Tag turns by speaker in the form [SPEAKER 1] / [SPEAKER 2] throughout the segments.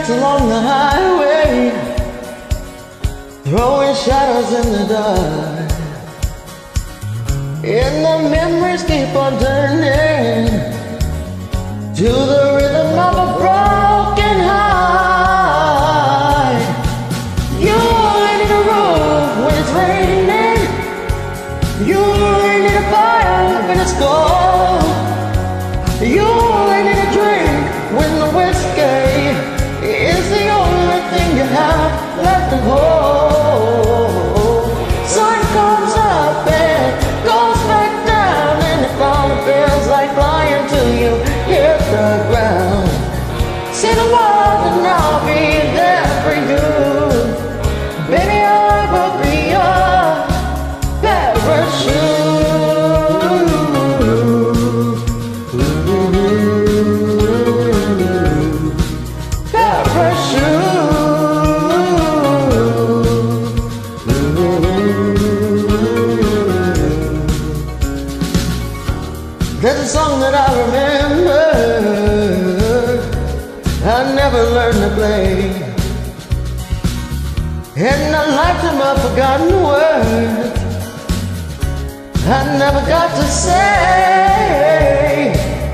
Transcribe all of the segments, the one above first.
[SPEAKER 1] nights along the highway, throwing shadows in the dark, and the memories keep on turning to the rhythm of a broken heart. You're in a room when it's raining, you're in a fire when it's cold, you're in a drink when the whiskey is the only thing you have left to hold. Sun comes up and goes back down, and it all feels like flying till you hit the ground. Say the word and I'll be there for you. Baby, I will be your parachute. There's a song that I remember, I never learned to play, and a lifetime of forgotten words I never got to say.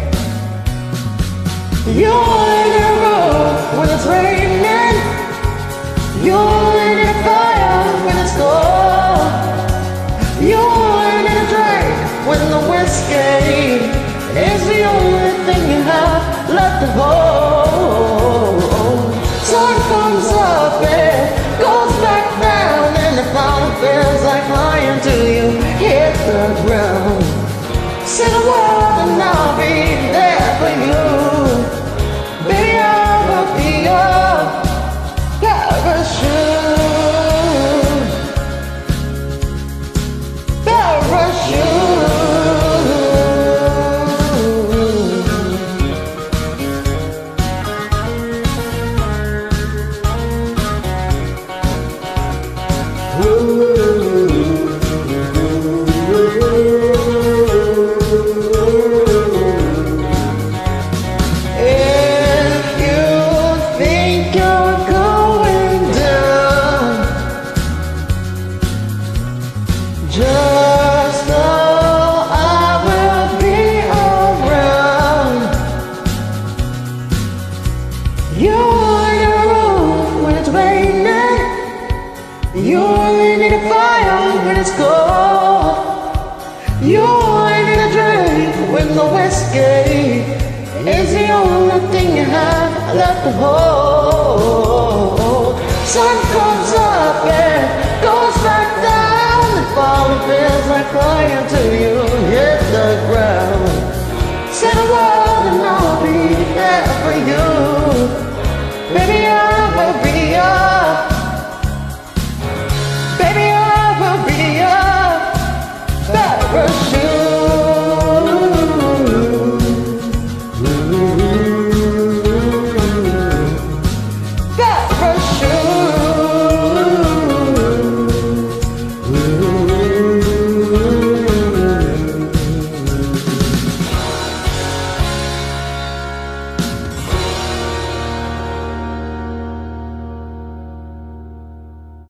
[SPEAKER 1] You're in a room when it's raining, you're in a fire when it's cold, you're in a drink when the whiskey is the only thing you have left to hold. Sun comes up and goes back down, and the final feels like flying till you hit the ground. Say the word and I'll be there for you. Baby, I will be your parachute. Parachute. If you think you're going down, just know I will be around. You're in a room when it's raining, you're in a fire when it's cold, you're in a drink when the whiskey is the only thing you have left to hold. Sun comes up and goes back down, the fall feels like flying to you. Yeah.